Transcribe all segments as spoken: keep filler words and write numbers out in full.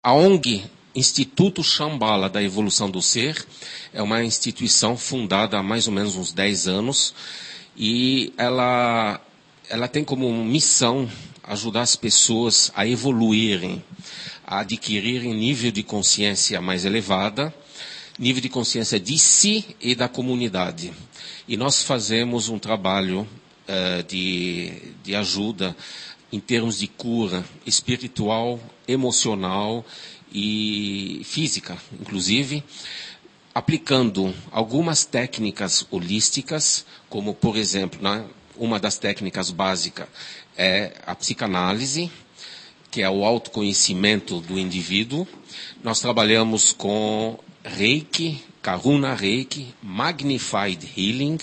A O N G, Instituto Shambhala da Evolução do Ser, é uma instituição fundada há mais ou menos uns dez anos e ela, ela tem como missão ajudar as pessoas a evoluírem, a adquirirem nível de consciência mais elevada, nível de consciência de si e da comunidade. E nós fazemos um trabalho uh, de, de ajuda em termos de cura espiritual, emocional e física, inclusive, aplicando algumas técnicas holísticas, como, por exemplo, né, uma das técnicas básicas é a psicanálise, que é o autoconhecimento do indivíduo. Nós trabalhamos com Reiki, Karuna Reiki, Magnified Healing,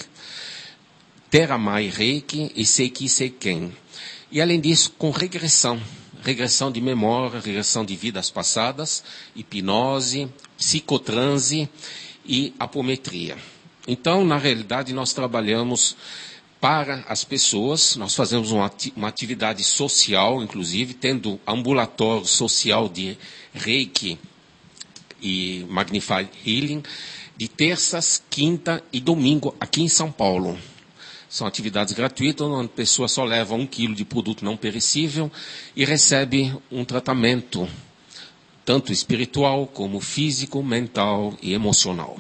Teramai Reiki e Seiki Seiken. E, além disso, com regressão. Regressão de memória, regressão de vidas passadas, hipnose, psicotranse e apometria. Então, na realidade, nós trabalhamos para as pessoas, nós fazemos uma, uma atividade social, inclusive, tendo ambulatório social de Reiki e Magnified Healing, de terças, quinta e domingo, aqui em São Paulo. São atividades gratuitas, onde a pessoa só leva um quilo de produto não perecível e recebe um tratamento, tanto espiritual como físico, mental e emocional.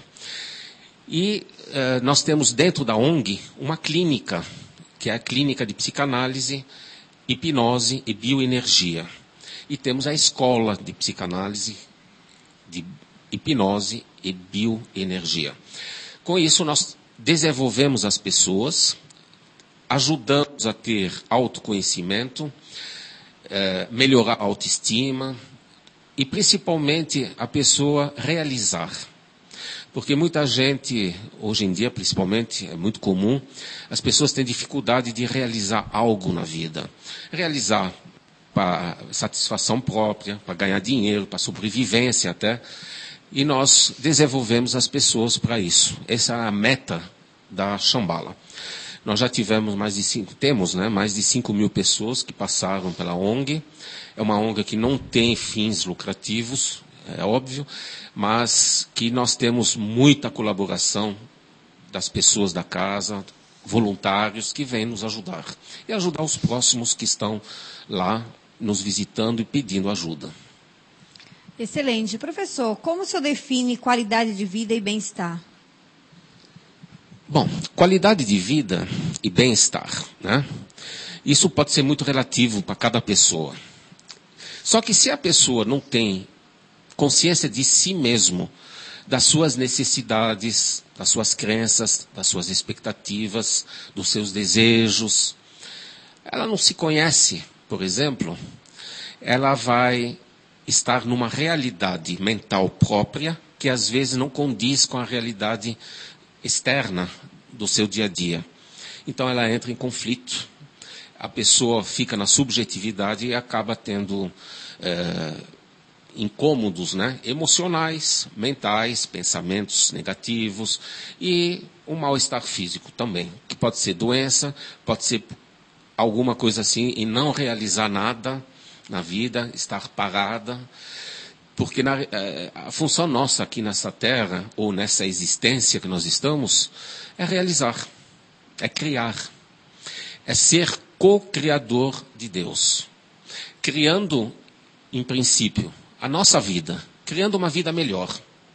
E eh, nós temos dentro da O N G uma clínica, que é a clínica de psicanálise, hipnose e bioenergia. E temos a escola de psicanálise, de hipnose e bioenergia. Com isso, nós desenvolvemos as pessoas, ajudamos a ter autoconhecimento, eh, melhorar a autoestima e, principalmente, a pessoa realizar. Porque muita gente, hoje em dia, principalmente, é muito comum, as pessoas têm dificuldade de realizar algo na vida. Realizar para satisfação própria, para ganhar dinheiro, para sobrevivência até. E nós desenvolvemos as pessoas para isso. Essa é a meta da Shambhala. Nós já tivemos mais de cinco, temos, né, mais de cinco mil pessoas que passaram pela O N G. É uma O N G que não tem fins lucrativos, é óbvio, mas que nós temos muita colaboração das pessoas da casa, voluntários que vêm nos ajudar. E ajudar os próximos que estão lá nos visitando e pedindo ajuda. Excelente. Professor, como o senhor define qualidade de vida e bem-estar? Bom, qualidade de vida e bem-estar, né? Isso pode ser muito relativo para cada pessoa. Só que se a pessoa não tem consciência de si mesmo, das suas necessidades, das suas crenças, das suas expectativas, dos seus desejos, ela não se conhece, por exemplo, ela vai estar numa realidade mental própria que às vezes não condiz com a realidade externa do seu dia a dia. Então ela entra em conflito, a pessoa fica na subjetividade e acaba tendo é, incômodos, né, emocionais, mentais, pensamentos negativos e um mal-estar físico também, que pode ser doença, pode ser alguma coisa assim e não realizar nada na vida, estar parada, porque na, a função nossa aqui nessa terra, ou nessa existência que nós estamos, é realizar, é criar, é ser co-criador de Deus, criando, em princípio, a nossa vida, criando uma vida melhor.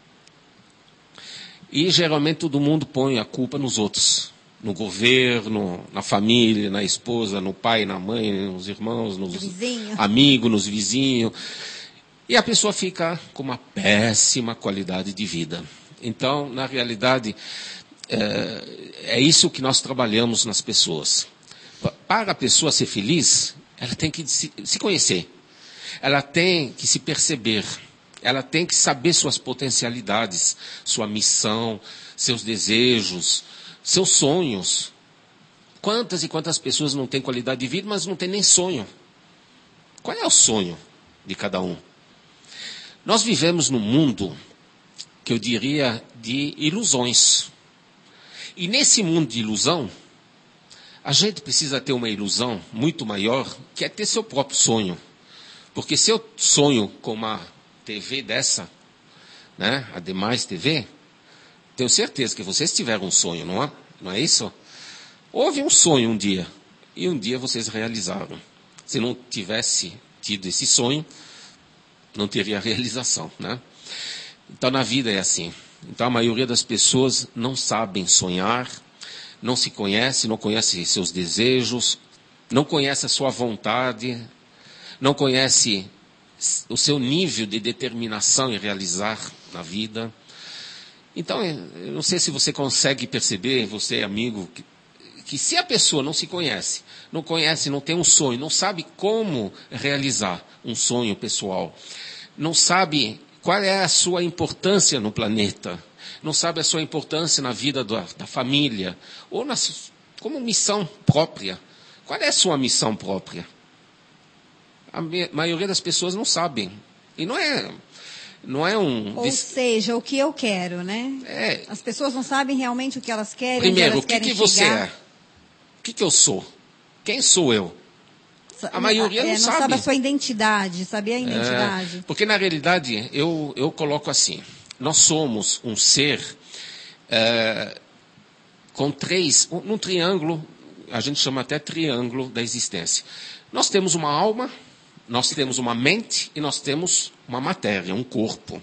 E geralmente todo mundo põe a culpa nos outros. No governo, na família, na esposa, no pai, na mãe, nos irmãos, nos amigos, nos vizinhos. E a pessoa fica com uma péssima qualidade de vida. Então, na realidade, é, é isso que nós trabalhamos nas pessoas. Para a pessoa ser feliz, ela tem que se, se conhecer. Ela tem que se perceber. Ela tem que saber suas potencialidades, sua missão, seus desejos, seus sonhos. Quantas e quantas pessoas não têm qualidade de vida, mas não têm nem sonho? Qual é o sonho de cada um? Nós vivemos num mundo que eu diria de ilusões. E nesse mundo de ilusão, a gente precisa ter uma ilusão muito maior, que é ter seu próprio sonho. Porque se eu sonho com uma T V dessa, né? A Demais T V, tenho certeza que vocês tiveram um sonho, não é? Não é isso? Houve um sonho um dia, e um dia vocês realizaram. Se não tivesse tido esse sonho, não teria realização, né? Então, na vida é assim. Então, a maioria das pessoas não sabem sonhar, não se conhece, não conhece seus desejos, não conhece a sua vontade, não conhece o seu nível de determinação em realizar na vida. Então, eu não sei se você consegue perceber, você amigo, que, que se a pessoa não se conhece, não conhece, não tem um sonho, não sabe como realizar um sonho pessoal, não sabe qual é a sua importância no planeta, não sabe a sua importância na vida da, da família, ou na, como missão própria. Qual é a sua missão própria? A me, maioria das pessoas não sabem. E não é, não é um... Ou seja, o que eu quero, né? É, As pessoas não sabem realmente o que elas querem, primeiro, elas o que, querem que você chegar. é? O que, que eu sou? Quem sou eu? A maioria é, não, não sabe. sabe a sua identidade, sabia a identidade. É, porque, na realidade, eu, eu coloco assim, nós somos um ser é, com três, num triângulo, a gente chama até triângulo da existência. Nós temos uma alma, nós temos uma mente e nós temos uma matéria, um corpo.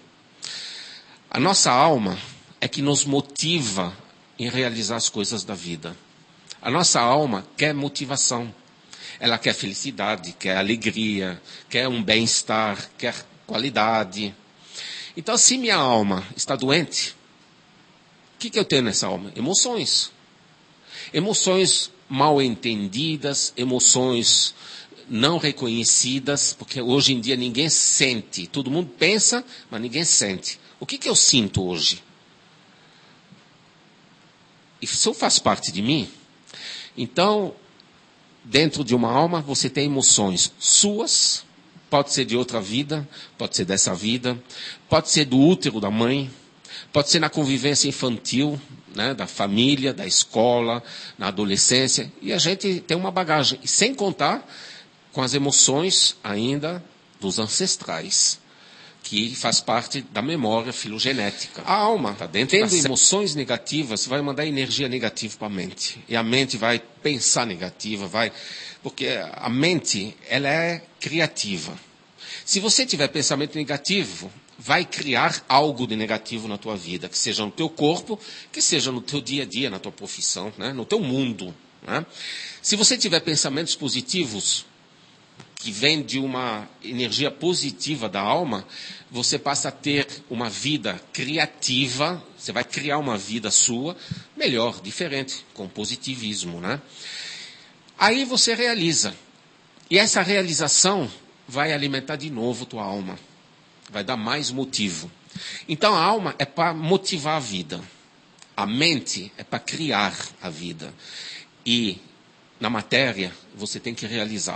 A nossa alma é que nos motiva em realizar as coisas da vida. A nossa alma quer motivação. Ela quer felicidade, quer alegria, quer um bem-estar, quer qualidade. Então, se minha alma está doente, o que, que eu tenho nessa alma? Emoções. Emoções mal entendidas, emoções não reconhecidas, porque hoje em dia ninguém sente. Todo mundo pensa, mas ninguém sente. O que, que eu sinto hoje? Isso faz parte de mim. Então, dentro de uma alma, você tem emoções suas, pode ser de outra vida, pode ser dessa vida, pode ser do útero da mãe, pode ser na convivência infantil, né, da família, da escola, na adolescência, e a gente tem uma bagagem, e sem contar com as emoções ainda dos ancestrais, que faz parte da memória filogenética. A alma, tá dentro tendo emoções negativas, vai mandar energia negativa para a mente. E a mente vai pensar negativa, vai... Porque a mente, ela é criativa. Se você tiver pensamento negativo, vai criar algo de negativo na tua vida, que seja no teu corpo, que seja no teu dia a dia, na tua profissão, né? No teu mundo. Né? Se você tiver pensamentos positivos, que vem de uma energia positiva da alma, você passa a ter uma vida criativa, você vai criar uma vida sua, melhor, diferente, com positivismo, né? Aí você realiza. E essa realização vai alimentar de novo tua alma. Vai dar mais motivo. Então a alma é para motivar a vida. A mente é para criar a vida. E na matéria você tem que realizar.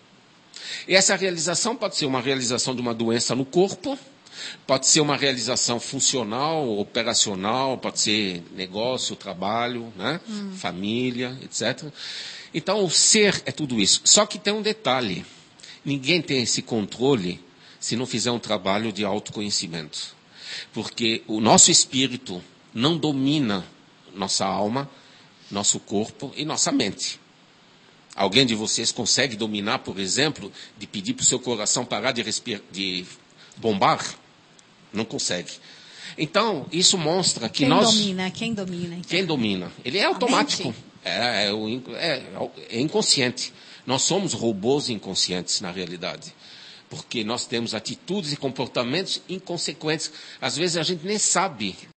E essa realização pode ser uma realização de uma doença no corpo, pode ser uma realização funcional, operacional, pode ser negócio, trabalho, né? Hum. Família, etcétera. Então, o ser é tudo isso. Só que tem um detalhe. Ninguém tem esse controle se não fizer um trabalho de autoconhecimento. Porque o nosso espírito não domina nossa alma, nosso corpo e nossa mente. Alguém de vocês consegue dominar, por exemplo, de pedir para o seu coração parar de, respirar, de bombar? Não consegue. Então, isso mostra que quem nós... Domina, quem domina? Então? Quem domina? Ele é automático. É, é, é, é inconsciente. Nós somos robôs inconscientes, na realidade. Porque nós temos atitudes e comportamentos inconsequentes. Às vezes a gente nem sabe